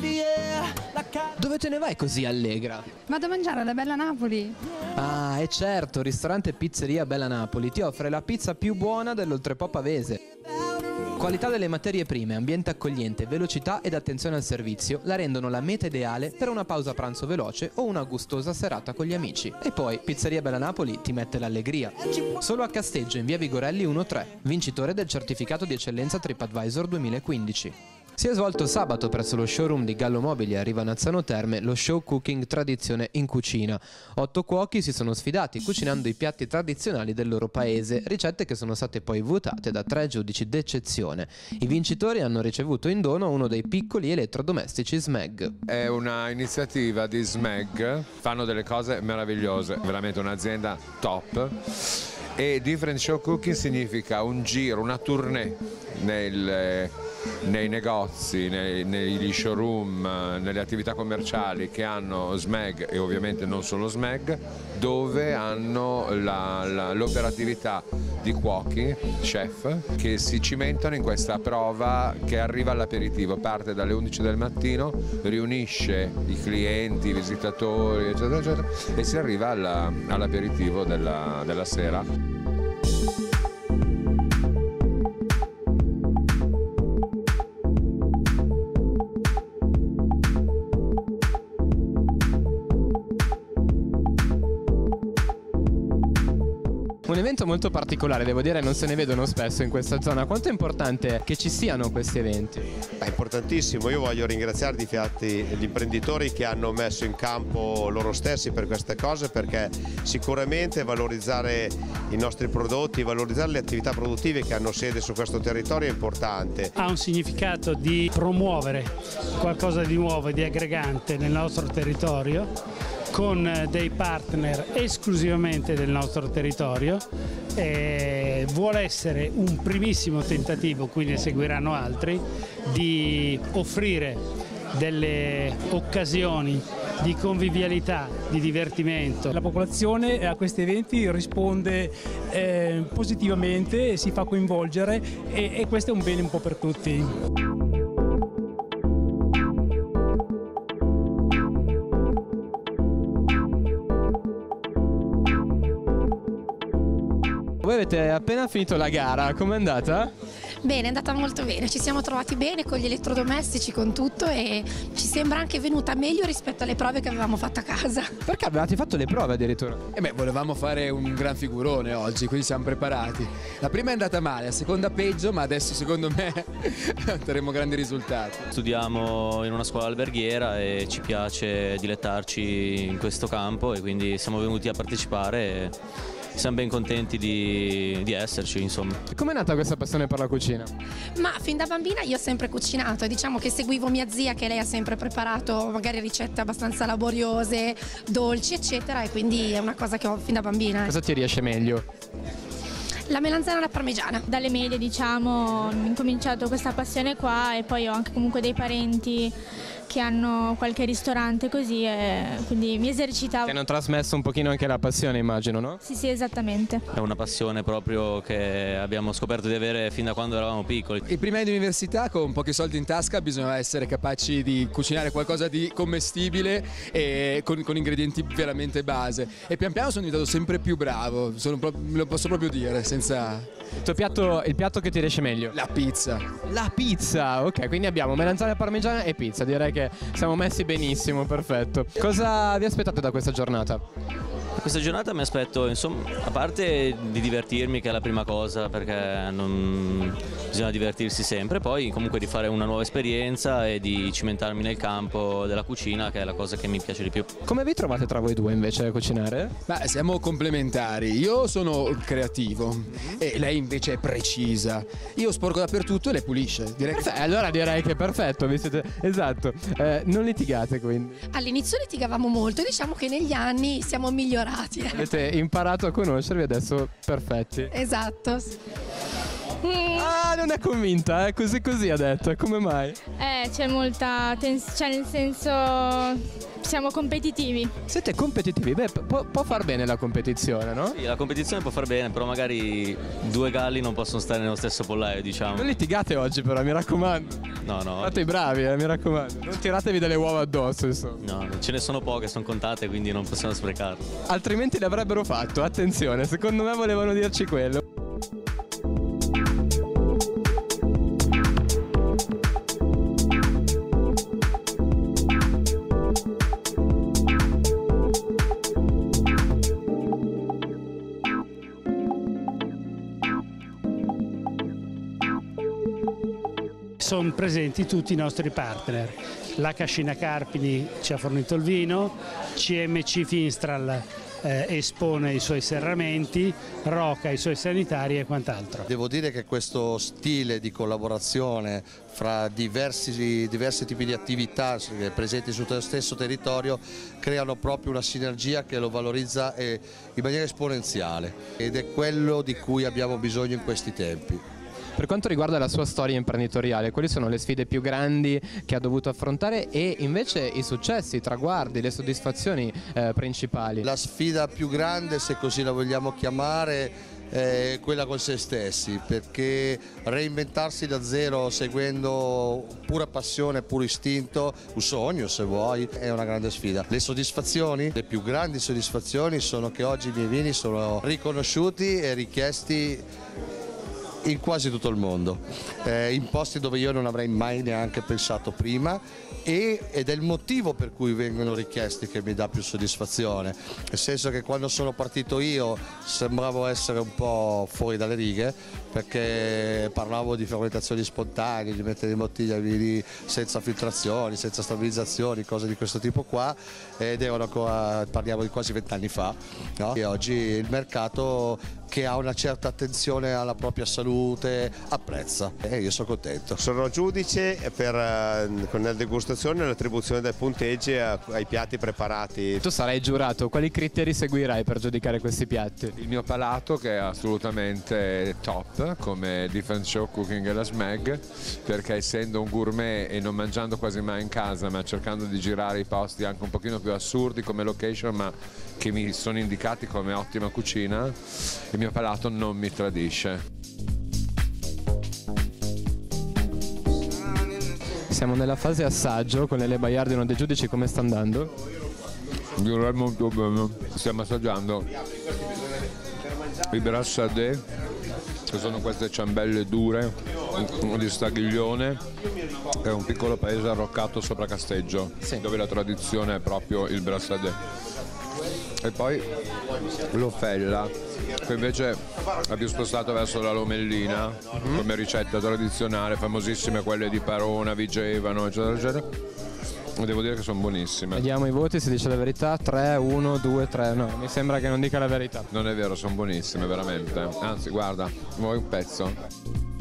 Dove te ne vai così allegra? Vado a mangiare alla Bella Napoli. Ah, e certo, ristorante e pizzeria Bella Napoli ti offre la pizza più buona dell'Oltrepò Pavese. Qualità delle materie prime, ambiente accogliente, velocità ed attenzione al servizio la rendono la meta ideale per una pausa pranzo veloce o una gustosa serata con gli amici. E poi Pizzeria Bella Napoli ti mette l'allegria. Solo a Casteggio in via Vigorelli 1-3, vincitore del certificato di eccellenza TripAdvisor 2015. Si è svolto sabato presso lo showroom di Gallo Mobili a Rivanazzano Terme lo show Cooking Tradizione in Cucina. 8 cuochi si sono sfidati cucinando i piatti tradizionali del loro paese, ricette che sono state poi votate da 3 giudici d'eccezione. I vincitori hanno ricevuto in dono uno dei piccoli elettrodomestici Smeg. È una iniziativa di Smeg, fanno delle cose meravigliose, veramente un'azienda top. E Different Show Cooking significa un giro, una tournée nei negozi, negli showroom, nelle attività commerciali che hanno Smeg e ovviamente non solo Smeg, dove hanno l'operatività di cuochi, chef, che si cimentano in questa prova che arriva all'aperitivo, parte dalle 11 del mattino, riunisce i clienti, i visitatori, eccetera, eccetera, e si arriva all'aperitivo della sera. Un evento molto particolare, devo dire, non se ne vedono spesso in questa zona. Quanto è importante che ci siano questi eventi? È importantissimo, io voglio ringraziare di fatti gli imprenditori che hanno messo in campo loro stessi per queste cose, perché sicuramente valorizzare i nostri prodotti, valorizzare le attività produttive che hanno sede su questo territorio è importante. Ha un significato di promuovere qualcosa di nuovo e di aggregante nel nostro territorio, con dei partner esclusivamente del nostro territorio. Vuole essere un primissimo tentativo, quindi ne seguiranno altri, di offrire delle occasioni di convivialità, di divertimento. La popolazione a questi eventi risponde positivamente, si fa coinvolgere e questo è un bene un po' per tutti. Voi avete appena finito la gara, com'è andata? Bene, è andata molto bene, ci siamo trovati bene con gli elettrodomestici, con tutto, e ci sembra anche venuta meglio rispetto alle prove che avevamo fatto a casa. Perché avevate fatto le prove addirittura? Volevamo fare un gran figurone oggi, quindi siamo preparati. La prima è andata male, la seconda peggio, ma adesso secondo me otterremo grandi risultati. Studiamo in una scuola alberghiera e ci piace dilettarci in questo campo, e quindi siamo venuti a partecipare e siamo ben contenti di esserci, insomma. Com'è nata questa passione per la cucina? Ma fin da bambina io ho sempre cucinato, diciamo che seguivo mia zia, che lei ha sempre preparato magari ricette abbastanza laboriose, dolci eccetera, e quindi è una cosa che ho fin da bambina. Cosa ti riesce meglio? La melanzana alla parmigiana. Dalle medie, diciamo, ho incominciato questa passione qua, e poi ho anche comunque dei parenti che hanno qualche ristorante così, e quindi mi esercitavo. Ti hanno trasmesso un pochino anche la passione, immagino, no? Sì, esattamente. È una passione proprio che abbiamo scoperto di avere fin da quando eravamo piccoli. I primi anni di università, con pochi soldi in tasca, bisognava essere capaci di cucinare qualcosa di commestibile e con ingredienti veramente base. E pian piano sono diventato sempre più bravo, lo posso proprio dire, senza... Il piatto che ti riesce meglio? La pizza. La pizza, ok, quindi abbiamo melanzana parmigiana e pizza, direi che siamo messi benissimo, perfetto. Cosa vi aspettate da questa giornata? Questa giornata mi aspetto, insomma, a parte di divertirmi, che è la prima cosa, perché bisogna divertirsi sempre, poi comunque di fare una nuova esperienza e di cimentarmi nel campo della cucina, che è la cosa che mi piace di più. Come vi trovate tra voi due invece a cucinare? Beh, siamo complementari. Io sono creativo e lei invece è precisa. Io sporco dappertutto e lei pulisce. Allora direi che è perfetto, vi siete... Esatto. Non litigate quindi? All'inizio litigavamo molto, diciamo che negli anni siamo migliorati. Avete imparato a conoscervi, adesso perfetti. Esatto. Ah, non è convinta, così ha detto, come mai? C'è molta tensione, nel senso siamo competitivi. Siete competitivi? Beh, può far bene la competizione, no? Sì, la competizione può far bene, però magari due galli non possono stare nello stesso pollaio, diciamo. Non litigate oggi però, mi raccomando. No. Fate i bravi, mi raccomando. Non tiratevi delle uova addosso, insomma. No, ce ne sono poche, sono contate, quindi non possiamo sprecarle. Altrimenti l'avrebbero fatto, attenzione, secondo me volevano dirci quello. Sono presenti tutti i nostri partner. La Cascina Carpini ci ha fornito il vino, CMC Finstral espone i suoi serramenti, Roca i suoi sanitari e quant'altro. Devo dire che questo stile di collaborazione fra diversi tipi di attività presenti sullo stesso territorio creano proprio una sinergia che lo valorizza in maniera esponenziale ed è quello di cui abbiamo bisogno in questi tempi. Per quanto riguarda la sua storia imprenditoriale, quali sono le sfide più grandi che ha dovuto affrontare e invece i successi, i traguardi, le soddisfazioni principali? La sfida più grande, se così la vogliamo chiamare, è quella con se stessi, perché reinventarsi da zero seguendo pura passione, puro istinto, un sogno se vuoi, è una grande sfida. Le soddisfazioni, le più grandi soddisfazioni sono che oggi i miei vini sono riconosciuti e richiesti in quasi tutto il mondo, in posti dove io non avrei mai neanche pensato prima ed è il motivo per cui vengono richiesti che mi dà più soddisfazione, nel senso che quando sono partito io sembravo essere un po' fuori dalle righe perché parlavo di fermentazioni spontanee, di mettere in bottiglia vini senza filtrazioni, senza stabilizzazioni, cose di questo tipo qua, ed erano ancora, parliamo di quasi 20 anni fa, no? E oggi il mercato che ha una certa attenzione alla propria salute apprezza e io sono contento. Sono giudice con la degustazione e l'attribuzione dei punteggi ai piatti preparati. Tu sarai giurato, quali criteri seguirai per giudicare questi piatti? Il mio palato, che è assolutamente top come Different Show Cooking e la SMEG, perché essendo un gourmet e non mangiando quasi mai in casa ma cercando di girare i posti anche un pochino più assurdi come location ma che mi sono indicati come ottima cucina, il mio palato non mi tradisce. Siamo nella fase assaggio con Lele Baiardi, uno dei giudici. Come sta andando? Direi molto bene. Stiamo assaggiando i brassade, che sono queste ciambelle dure di Staglione, che è un piccolo paese arroccato sopra Casteggio, sì, dove la tradizione è proprio il brassade. E poi l'ofella, che invece è più spostato verso la lomellina, come ricetta tradizionale, famosissime quelle di Parona, Vigevano, eccetera, eccetera. E devo dire che sono buonissime. Vediamo i voti, si dice la verità. 3, 1, 2, 3. No, mi sembra che non dica la verità. Non è vero, sono buonissime, veramente. Anzi, guarda, vuoi un pezzo?